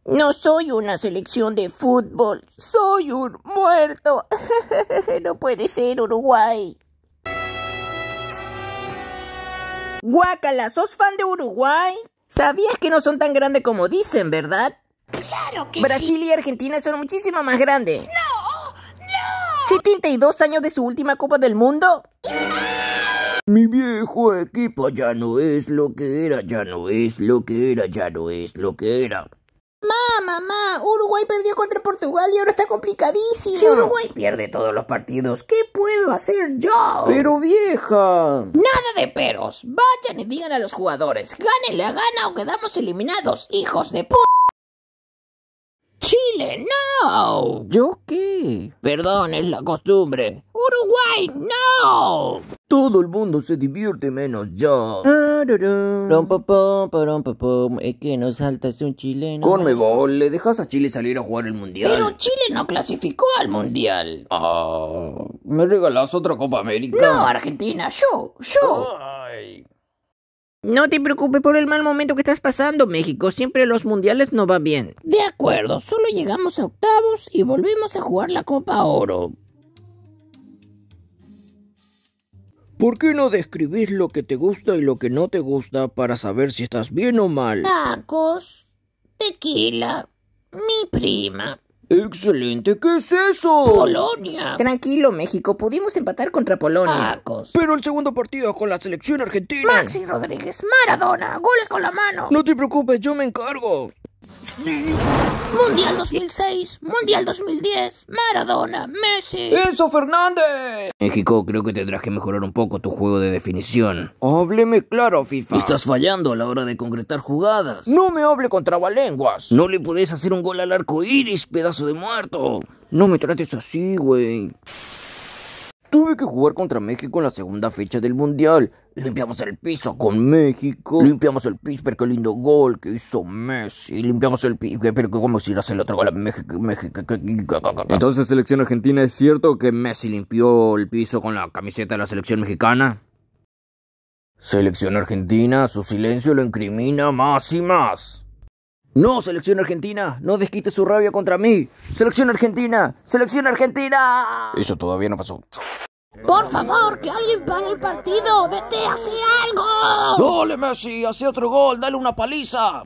No soy una selección de fútbol, soy un muerto. No puede ser, Uruguay. Guácala, ¿sos fan de Uruguay? ¿Sabías que no son tan grandes como dicen, verdad? ¡Claro que Brasil sí! y Argentina son muchísimo más grandes. ¡No! ¡No! 72 años de su última Copa del Mundo. Mi viejo equipo ya no es lo que era, ya no es lo que era, ya no es lo que era. Mamá, Uruguay perdió contra Portugal y ahora está complicadísimo. Si Uruguay pierde todos los partidos, ¿qué puedo hacer yo? Pero vieja. Nada de peros. Vayan y digan a los jugadores, gane la gana o quedamos eliminados, hijos de p***. Chile, no. ¿Yo qué? Perdón, es la costumbre. Uruguay, no. Todo el mundo se divierte menos yo. Es que nos saltas un chileno. Conmebol, ¿le dejas a Chile salir a jugar el mundial? Pero Chile no clasificó al mundial. ¿Me regalás otra Copa América? No, Argentina, yo. Ay. No te preocupes por el mal momento que estás pasando, México. Siempre los mundiales no va bien. De acuerdo, solo llegamos a octavos y volvemos a jugar la Copa Oro. ¿Por qué no describís lo que te gusta y lo que no te gusta para saber si estás bien o mal? Tacos, tequila, mi prima, ¡Excelente! ¿Qué es eso? Polonia, Tranquilo, México. Pudimos empatar contra Polonia. tacos. Pero el segundo partido con la selección argentina. Maxi Rodríguez, Maradona, goles con la mano. No te preocupes, yo me encargo. Mundial 2006, Mundial 2010, Maradona, Messi. ¡Enzo Fernández! México, creo que tendrás que mejorar un poco tu juego de definición. Hábleme claro, FIFA. Estás fallando a la hora de concretar jugadas. No me hable con trabalenguas. No le podés hacer un gol al arco iris, pedazo de muerto. No me trates así, güey. Tuve que jugar contra México en la segunda fecha del Mundial. Limpiamos el piso con México. Limpiamos el piso, pero qué lindo gol que hizo Messi. Limpiamos el piso, pero cómo si hace el otro gol a México. Entonces, selección argentina, ¿es cierto que Messi limpió el piso con la camiseta de la selección mexicana? Selección argentina, su silencio lo incrimina más y más. No, selección argentina, no desquite su rabia contra mí. Selección argentina, selección argentina. Eso todavía no pasó. Por favor, que alguien pare el partido. ¡Vete, hace algo! ¡Dale, Messi! ¡Hace otro gol! ¡Dale una paliza!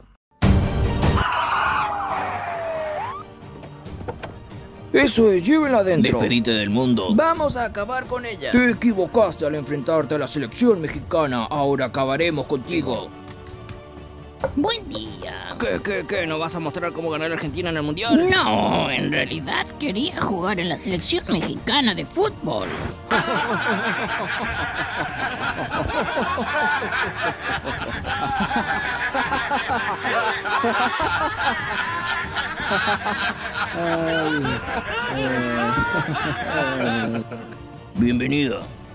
Eso es, llévenla adentro. Despedite del mundo. Vamos a acabar con ella. Te equivocaste al enfrentarte a la selección mexicana. Ahora acabaremos contigo. Buen día. ¿Qué? ¿No vas a mostrar cómo ganar Argentina en el Mundial? No, en realidad quería jugar en la selección mexicana de fútbol. Bienvenida.